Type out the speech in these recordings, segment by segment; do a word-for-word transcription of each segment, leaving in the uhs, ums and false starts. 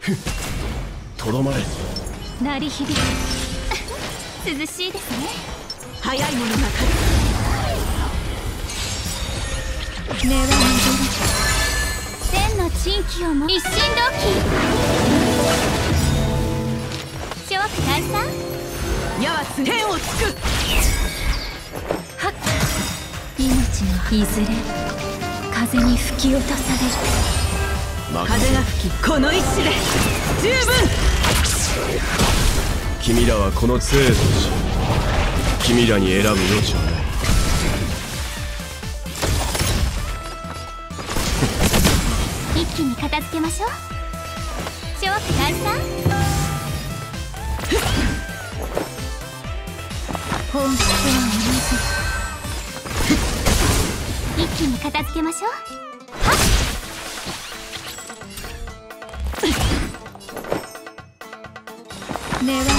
とどまれ。 鳴り響く涼しいですね。 早いものが勝つ。 根は戻る。千の珍奇をも一心同期。諸悪退散。 矢は天をつく。 はっ。命のいずれ風に吹き落とされる。 風が吹きこの一矢で十分。 君らはこの杖とし、君らに選ぶ余地はない。 一気に片付けましょう。諸悪退散。本質は同じ。一気に片付けましょう。はっ。根は戻る。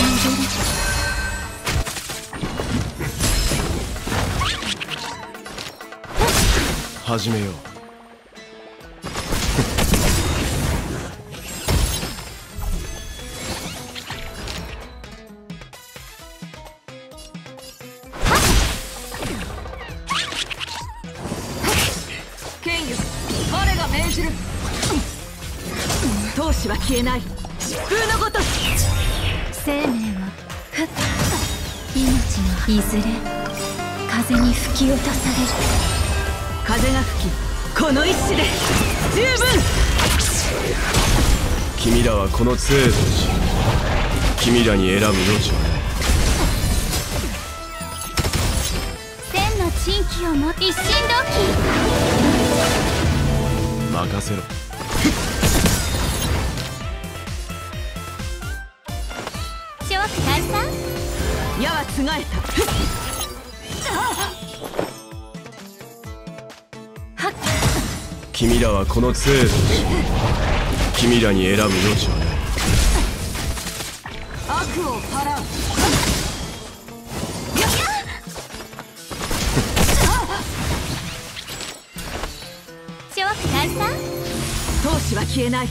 始めよう。 剣よ、我が命じる。闘志は消えない。疾風のごとし。 生命はふっ。命のいずれ風に吹き落とされる。 風が吹きこの一矢で十分。 君らはこの杖とし、君らに選ぶ余地はない。 千の珍奇をも一心同期。 任せろ。 諸悪退散。 矢はつがえた。 はっ。 君らはこの杖とし、君らに選ぶ余地はない。 悪を払う。 諸悪退散。 闘志は消えない。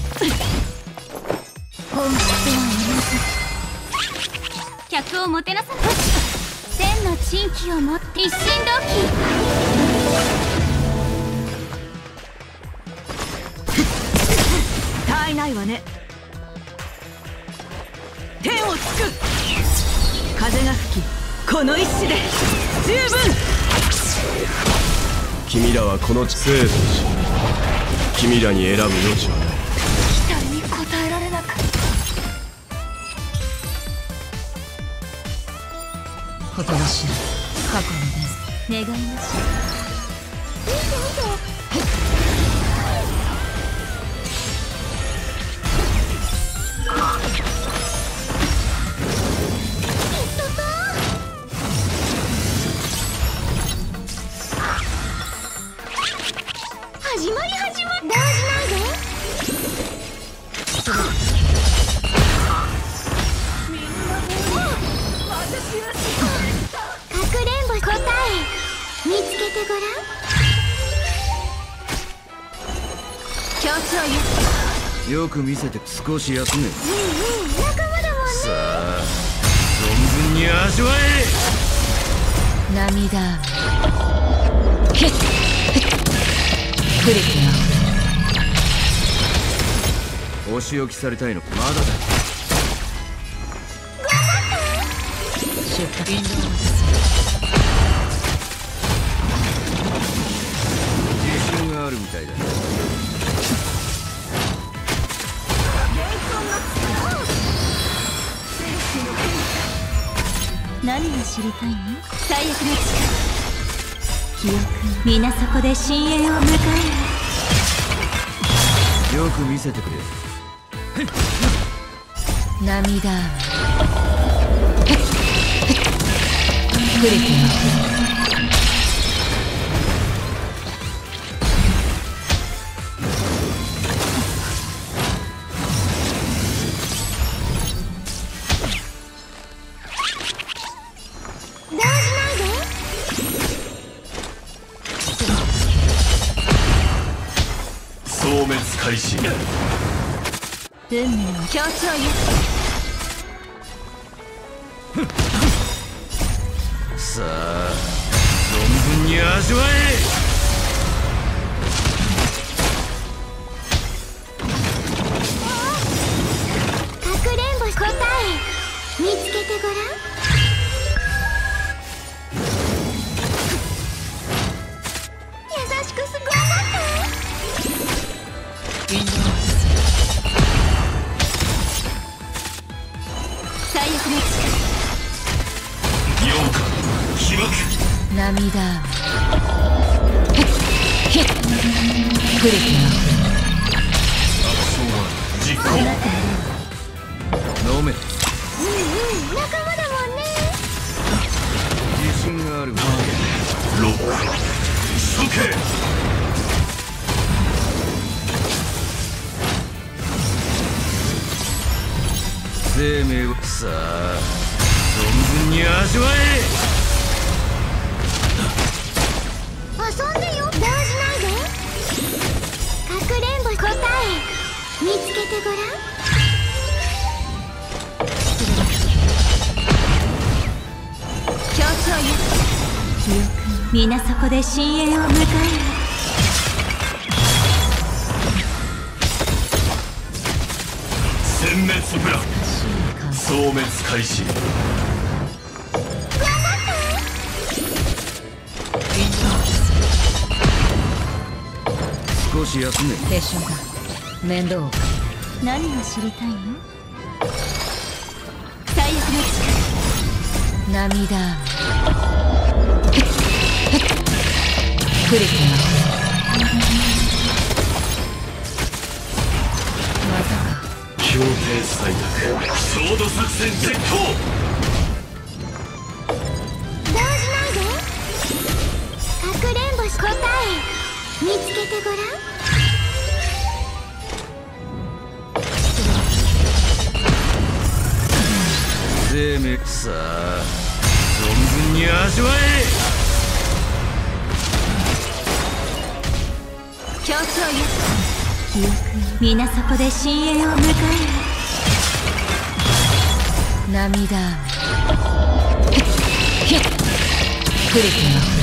本質は同じ。客をもてなさない。千の珍奇をもって一心同期。 他いないわね。天をつく。風が吹きこの一矢で十分。 君らはこの杖とし、君らに選ぶ余地はない。 期待に応えられなかった。 おとなしい過去の伝願いましょう。見て見て。始まり始まり。動じないで。みんな私はかくれんぼ答え見つけてごらん。強調よ。 よく見せて少し休め。 うんうん、仲間だもんね。 さあ存分に味わえ。 涙ヒッフリッお仕置きされたいのか。まだだ。 出荷便自信があるみたいだね。 何が知りたいの？最悪の力。記憶皆そこで深淵を迎える。 よく見せてくれ。 涙フリッ動じないで。 消滅開始。 運命を強調よ。 さあ存分に味わえ。 かくれんぼ答え見つけてごらん。優しくすごい最悪のようか被爆涙クリティアクションは実行。 飲め。 うんうん仲間だもんね。 自信がある。 ロック処刑。 生命をさあ存分に味わえ。 遊んでよ。動じないで。かくれんぼ答え見つけてごらん。 強調よ。記憶皆そこで深淵を迎える。 殲滅プラン消滅開始。 少し休め。 でしょうが面倒を何が知りたいの。最悪の力涙クリティまさか協定採択焦土作戦実行。 動じないで。かくれんぼ答え見つけてごらん。 生命さあ存分に味わえ。 強調よ。記憶皆そこで深淵を迎える。涙クリティ